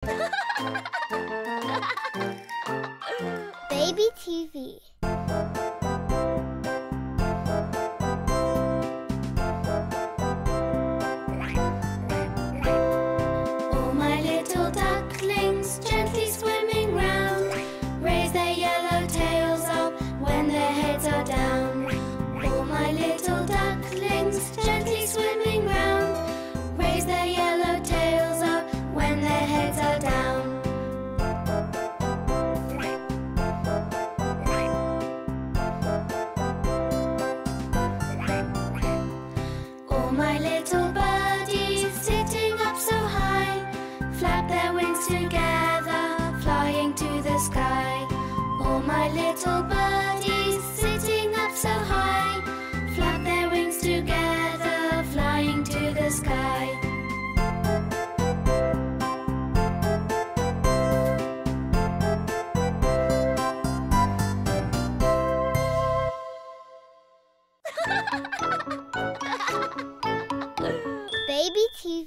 Baby TV. All my little ducklings gently swimming round, raise their yellow tails up when their heads are down. All my little ducklings gently swimming round, raise their yellow tails up when their heads are down. All my little birdies sitting up so high, flap their wings together, flying to the sky. All my little birdies sitting up so high, flap their wings together, flying to the sky. Baby TV.